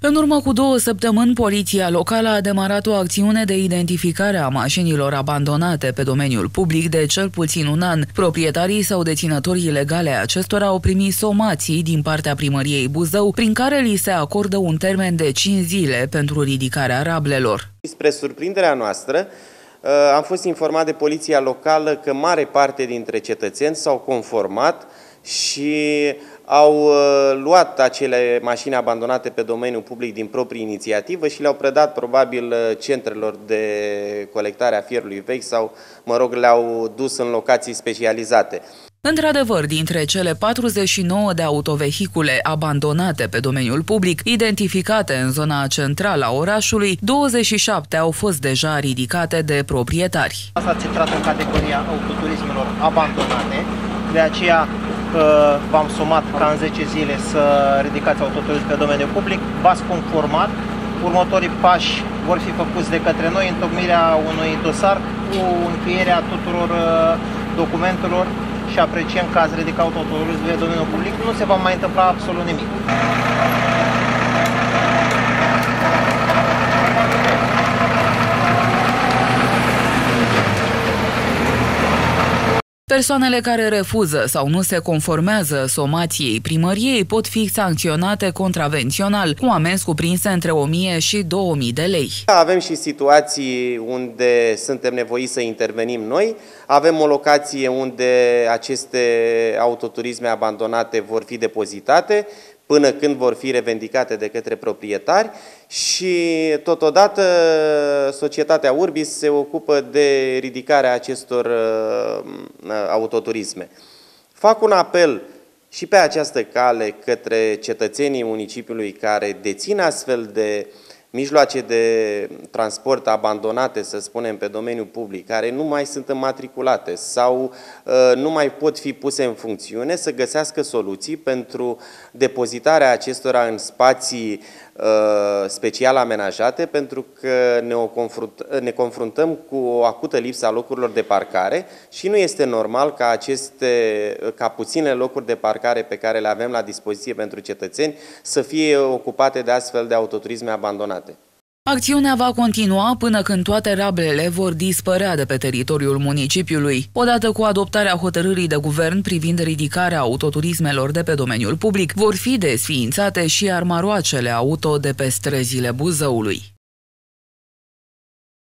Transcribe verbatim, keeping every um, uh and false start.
În urmă cu două săptămâni, poliția locală a demarat o acțiune de identificare a mașinilor abandonate pe domeniul public de cel puțin un an. Proprietarii sau deținătorii legale acestora au primit somații din partea primăriei Buzău, prin care li se acordă un termen de cinci zile pentru ridicarea rablelor. Spre surprinderea noastră, am fost informat de poliția locală că mare parte dintre cetățeni s-au conformat și au luat acele mașini abandonate pe domeniul public din proprie inițiativă și le-au predat probabil centrelor de colectare a fierului vechi sau, mă rog, le-au dus în locații specializate. Într-adevăr, dintre cele patruzeci și nouă de autovehicule abandonate pe domeniul public, identificate în zona centrală a orașului, douăzeci și șapte au fost deja ridicate de proprietari. Asta ați intrat în categoria autoturismelor abandonate, de aceea v-am sumat ca în zece zile să ridicați autoturism pe domeniul public, v-ați conformat. Următorii pași vor fi făcuți de către noi, întocmirea unui dosar cu încheierea tuturor documentelor și apreciem că ați ridicat autoturism pe domeniul public, nu se va mai întâmpla absolut nimic. Persoanele care refuză sau nu se conformează somației primăriei pot fi sancționate contravențional, cu amenzi cuprinse între o mie și două mii de lei. Avem și situații unde suntem nevoiți să intervenim noi, avem o locație unde aceste autoturisme abandonate vor fi depozitate până când vor fi revendicate de către proprietari și totodată societatea Urbis se ocupă de ridicarea acestor autoturisme. Fac un apel și pe această cale către cetățenii municipiului care dețin astfel de mijloace de transport abandonate, să spunem, pe domeniul public, care nu mai sunt înmatriculate sau uh, nu mai pot fi puse în funcțiune, să găsească soluții pentru depozitarea acestora în spații uh, special amenajate, pentru că ne, o confrunt, ne confruntăm cu o acută lipsă a locurilor de parcare și nu este normal ca, aceste, ca puține locuri de parcare pe care le avem la dispoziție pentru cetățeni să fie ocupate de astfel de autoturisme abandonate. Acțiunea va continua până când toate rablele vor dispărea de pe teritoriul municipiului. Odată cu adoptarea hotărârii de guvern privind ridicarea autoturismelor de pe domeniul public, vor fi desființate și armaroacele auto de pe străzile Buzăului.